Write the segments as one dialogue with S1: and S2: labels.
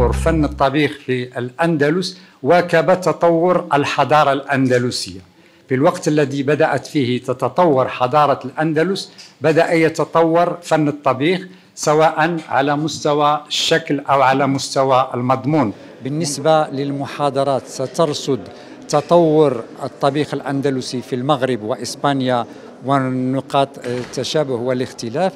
S1: تطور فن الطبيخ في الأندلس واكب تطور الحضارة الأندلسية. في الوقت الذي بدأت فيه تتطور حضارة الأندلس بدأ يتطور فن الطبيخ، سواء على مستوى الشكل أو على مستوى المضمون. بالنسبة للمحاضرات سترصد تطور الطبيخ الأندلسي في المغرب وإسبانيا ونقاط التشابه والاختلاف.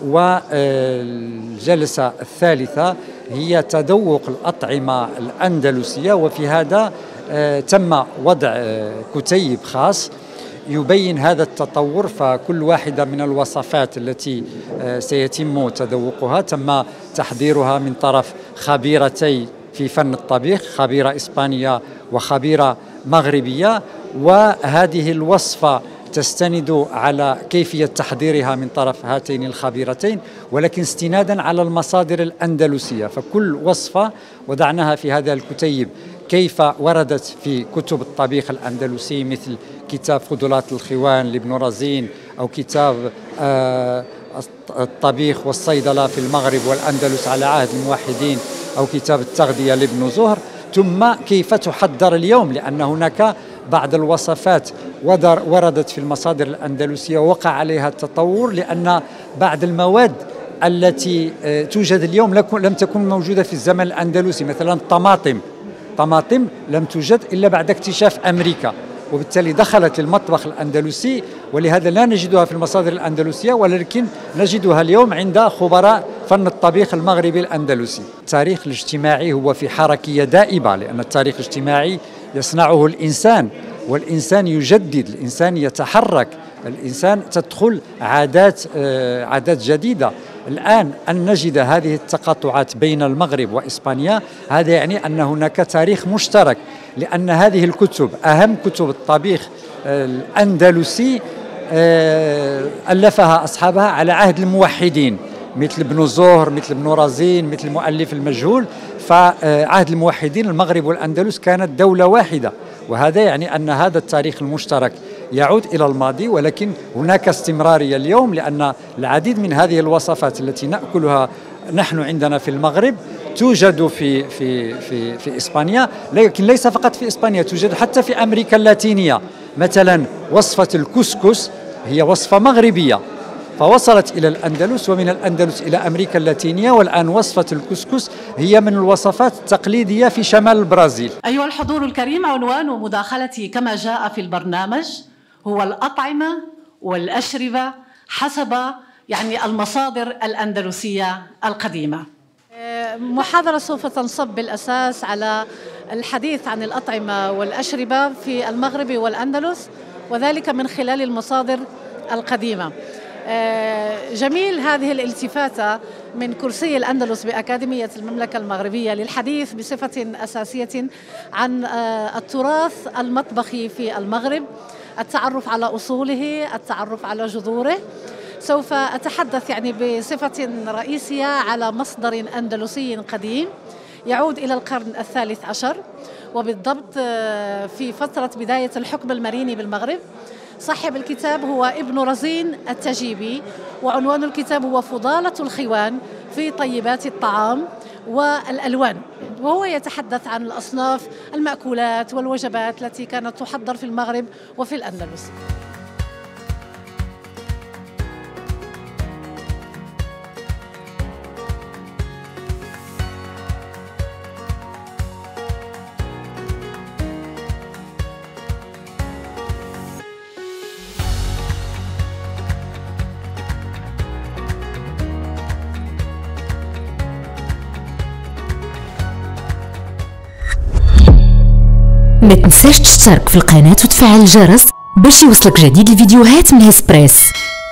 S1: والجلسة الثالثة هي تذوق الأطعمة الأندلسية، وفي هذا تم وضع كتيب خاص يبين هذا التطور، فكل واحدة من الوصفات التي سيتم تذوقها تم تحضيرها من طرف خبيرتي في فن الطبيخ، خبيرة إسبانية وخبيرة مغربية، وهذه الوصفة تستند على كيفية تحضيرها من طرف هاتين الخبيرتين، ولكن استنادا على المصادر الأندلسية. فكل وصفة وضعناها في هذا الكتيب كيف وردت في كتب الطبيخ الأندلسي، مثل كتاب فضولات الخوان لابن رزين، أو كتاب الطبيخ والصيدلة في المغرب والأندلس على عهد الموحدين، أو كتاب التغذية لابن زهر. ثم كيف تحضر اليوم، لأن هناك بعض الوصفات وردت في المصادر الأندلسية وقع عليها التطور، لأن بعض المواد التي توجد اليوم لم تكن موجودة في الزمن الأندلسي. مثلا الطماطم لم توجد إلا بعد اكتشاف أمريكا، وبالتالي دخلت المطبخ الأندلسي، ولهذا لا نجدها في المصادر الأندلسية، ولكن نجدها اليوم عند خبراء فن الطبيخ المغربي الأندلسي. التاريخ الاجتماعي هو في حركية دائبة، لأن التاريخ الاجتماعي يصنعه الإنسان، والإنسان يجدد، الإنسان يتحرك، الإنسان تدخل عادات جديدة. الآن أن نجد هذه التقاطعات بين المغرب وإسبانيا، هذا يعني أن هناك تاريخ مشترك، لأن هذه الكتب أهم كتب الطبيخ الأندلسي ألفها أصحابها على عهد الموحدين، مثل ابن زهر، مثل ابن رزين، مثل المؤلف المجهول. فعهد الموحدين المغرب والأندلس كانت دولة واحدة، وهذا يعني أن هذا التاريخ المشترك يعود إلى الماضي، ولكن هناك استمرارية اليوم، لأن العديد من هذه الوصفات التي نأكلها نحن عندنا في المغرب توجد في إسبانيا، لكن ليس فقط في إسبانيا، توجد حتى في أمريكا اللاتينية. مثلا وصفة الكسكس هي وصفة مغربية فوصلت إلى الأندلس، ومن الأندلس إلى أمريكا اللاتينية، والآن وصفة الكسكس هي من الوصفات التقليدية في شمال البرازيل.
S2: أيها الحضور الكريم، عنوان مداخلتي كما جاء في البرنامج هو الأطعمة والأشربة حسب المصادر الأندلسية القديمة.
S3: محاضرة سوف تنصب بالأساس على الحديث عن الأطعمة والأشربة في المغرب والأندلس، وذلك من خلال المصادر القديمة. جميل هذه الالتفاتة من كرسي الأندلس بأكاديمية المملكة المغربية للحديث بصفة أساسية عن التراث المطبخي في المغرب، التعرف على أصوله، التعرف على جذوره. سوف أتحدث بصفة رئيسية على مصدر أندلسي قديم يعود إلى القرن الثالث عشر، وبالضبط في فترة بداية الحكم المريني بالمغرب. صاحب الكتاب هو ابن رزين التجيبي، وعنوان الكتاب هو فضالة الخوان في طيبات الطعام والألوان، وهو يتحدث عن الأصناف المأكولات والوجبات التي كانت تحضر في المغرب وفي الأندلس.
S4: ما تنساش تشترك في القناة وتفعل الجرس باش يوصلك جديد الفيديوهات من هسبريس.